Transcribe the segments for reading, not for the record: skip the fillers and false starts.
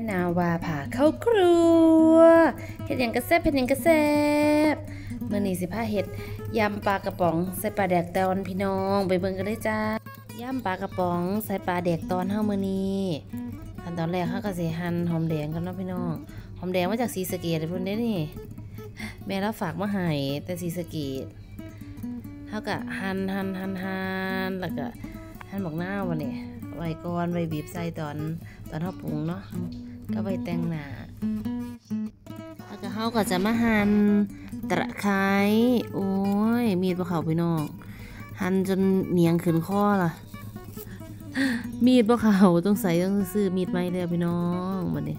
นาวาผ่าเข้าครัวเห็ดหยังกระแซบเห็ดหยังกระแซบมื้อนี้สิพาเห็ดยำปลากระป๋องใส่ปลาแดกตอนพี่น้องไปเบิ่งกันเลยจ้ายำปลากระป๋องใส่ปลาแดกตอนเฮามื้อนี้ขั้นตอนแรกเฮาก็สิหั่นหอมแดงกันเนาะพี่น้องหอมแดงมาจากศรีสะเกษเพิ่นเด้นี่แม่เราฝากมาให้แต่ศรีสะเกษเฮาก็หั่นแล้วก็หั่นบักนาวบัดนี้ไว้ก่อนไว้บีบใส่ตอนเฮาปรุงเนาะก็ไว้แต่งหน้าแล้วก็เฮาก็จะมาหั่นตะไคร้โอ้ยมีดบ่เข้าพี่น้องหั่นจนเหนียงขึ้นคอล่ะมีดบ่เข้าต้องซื้อมีดใหม่แล้วพี่น้องบัดนี้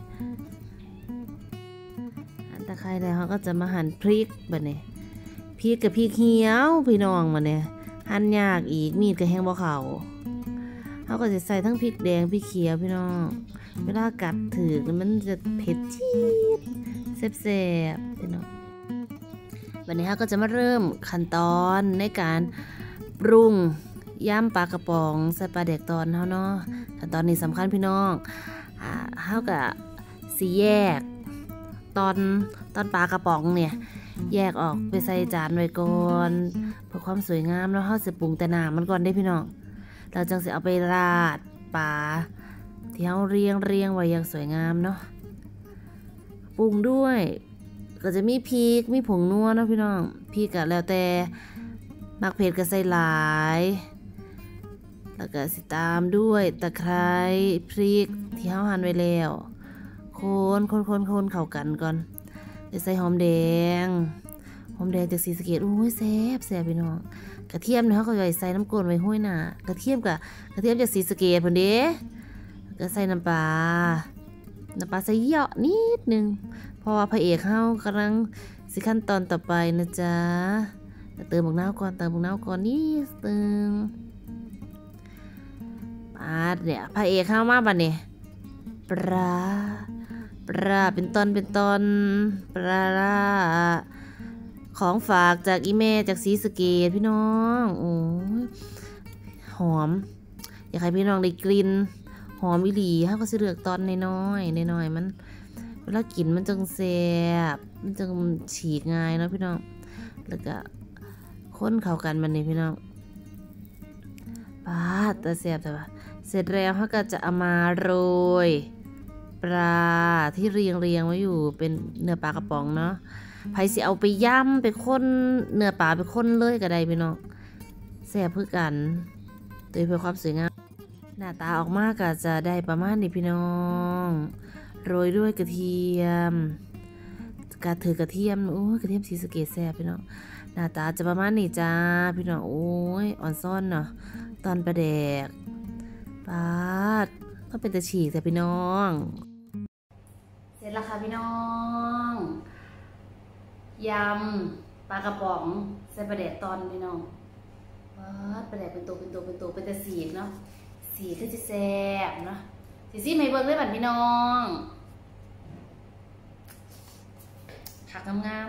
หั่นตะไคร้แล้วเฮาก็จะมาหั่นพริกบัดนี้พริกกับพริกเขียวพี่น้องบัดนี้หั่นยากอีกมีดก็แฮงบ่เข้าเขาก็จะใส่ทั้งพริกแดงพริกเขียวพี่น้องเวลากัดถือมันจะเผ็ดจี๊ดแซ่บๆพี่น้องวันนี้เขาก็จะมาเริ่มขั้นตอนในการปรุงย่ำปลากระป๋องใส่ปลาแดกตอนเขาเนาะขั้นตอนนี้สำคัญพี่น้องเขาก็สีแยกตอนปลากระป๋องเนี่ยแยกออกไปใส่จานไว้ก่อนเพื่อความสวยงามแล้วเขาจะปรุงแต่น้ำมันก่อนได้พี่น้องเราจังสิเอาไปราดปลาที่เราเรียงไว้อย่างสวยงามเนาะปรุงด้วยก็จะมีพริกมีผงนัวเนาะพี่น้องพริกก็แล้วแต่มักเผ็ดก็ใส่หลายแล้วก็สิตามด้วยตะไคร้พริกที่เราหั่นไว้แล้วคนเข้ากันก่อนใส่หอมแดงจากศรีสะเกษโอ้ยแซ่บพี่น้องกระเทียมเนี่ยเขาก็ใส่น้ำกวนไว้ห้วยหน้ากระเทียมจากศรีสะเกษเพิ่นเด้ก็ใส่น้ำปลาใส่เยอะนิดนึงเพราะว่าพระเอกเฮากำลังสิขั้นตอนต่อไปนะจ๊ะเติมบักนาวก่อนนิดนึงปาดเนี่ยพระเอกเฮามาบัดนี้ปลาเป็นตอนปลาของฝากจากอีเมจากศรีสะเกษพี่น้องโอ้ยหอมอยากให้พี่น้องได้กลิ่นหอมอีหลีเขาก็สิเลือกตอนน้อยมันเวลากินมันจังแซ่บมันจังฉีกง่ายเนาะพี่น้องแล้วก็ค้นเข้ากันมันนี่พี่น้องปาดแต่แซ่บแต่ว่าเสร็จแล้วเขาก็จะเอามาโรยปลาที่เรียงไว้อยู่เป็นเนื้อปลากระป๋องเนาะไผสิเอาไปย่ำไปข้นเนื้อปลาไปข้นเลยก็ได้พี่น้องแซ่บเพื่อกันโดยเพื่อความสวยงามหน้าตาออกมาก็จะได้ประมาณนี้พี่น้องโรยด้วยกระเทียมกระเทียมโอ้ยกระเทียมศรีสะเกษแซ่บพี่น้องหน้าตาจะประมาณนี้จ้าพี่น้องโอ้ยอ่อนซ่อนเนาะตอนปลาแดกปาดก็เป็นตะฉีกแต่พี่น้องเสร็จแล้วค่ะพี่น้องยำปลากระป๋องใส่ปลาแดกตอนพี่น้องปลาแดกเป็นตัวเป็นแต่สีเนาะสีคือจะแซ่บเนาะสีไม่เบิ่งเลยบัดพี่น้องผักงาม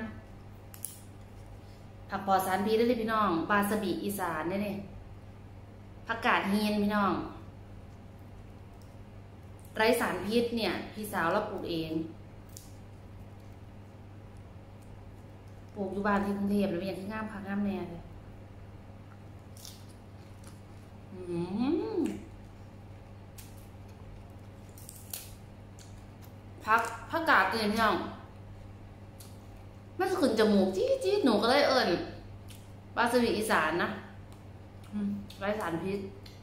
ผักปลอดสารพิษได้เลยพี่น้องปลาสบิอีสานได้เลยผักกาดเฮียนพี่น้องไร้สารพิษเนี่ยพี่สาวเราปลูกเองปลูกอยู่บ้านที่กรุงเทพแล้วเป็นอย่างที่งามค่ะงามแน่เลยผักกาดเกินพี่น้องมันจะขึ้นจมูกจี๊ดหนูก็เลยเอิญปลาสลิดอีสานนะไร้สารพิษ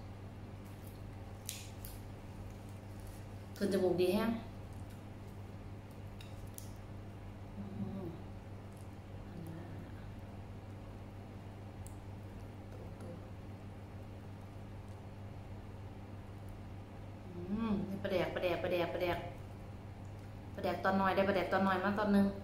ขึ้นจมูกดีแฮะปลาแดกตอนน้อยได้ปลาแดกตอนน้อยมาตอนนึง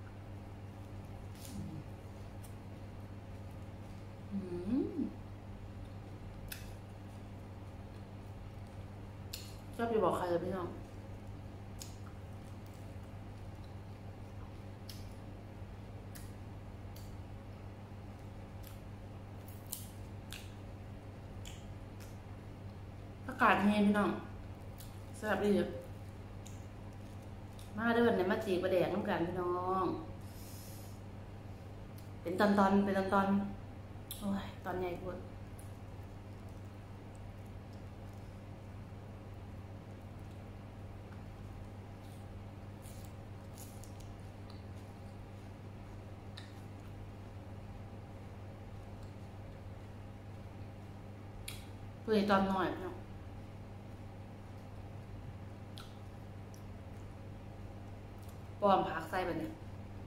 ชอบไปบอกใครเลยพี่น้องอากาศเย็นพี่น้องแซ่บดีเยอะมาด้วยวันไหนมาจีบประแดกน้ำกันพี่น้องเป็นตอนเป็นตอนโอ้ยตอนใหญ่กว่าเพื่อตอนหน่อยพี่น้องป้อมผักใส่แบบนี้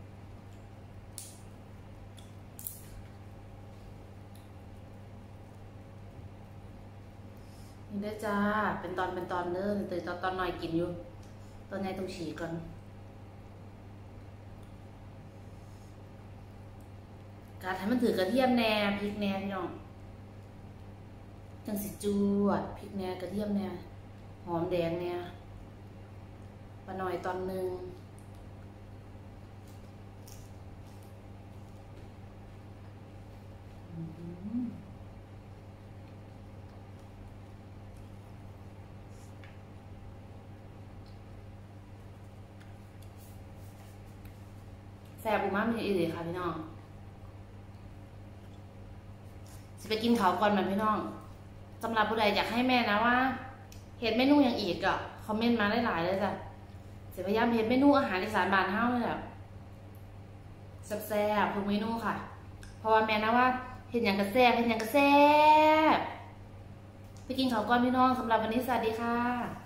นี่ได้จ้าเป็นตอนเด้อตื่นตอนหน่อยกินอยู่ตอนใหญ่ต้องฉีกก่อนการให้มันถือกระเทียมแน่พริกแน่พี่น้องจังสิจวดพริกแน่กระเทียมแน่หอมแดงแน่ปลาหน่อยตอนนึงแซ่บอูมามีอีกเลยค่ะพี่น้องจะไปกินข้าวก่อนไหมพี่น้องสำหรับผู้ใดอยากให้แม่นะว่าเห็ดเมนูอย่างอีกอ่ะคอมเมนต์มาได้หลายเลยจ้ะจะพยายามเห็ดเมนูอาหารอีสานบ้านเฮาเลยแบบแซ่บๆทุกเมนูค่ะเพราะว่าแม่นะว่าเห็ดอย่างกระแซ่บไปกินข้าวก่อนพี่น้องสำหรับวันนี้สวัสดีค่ะ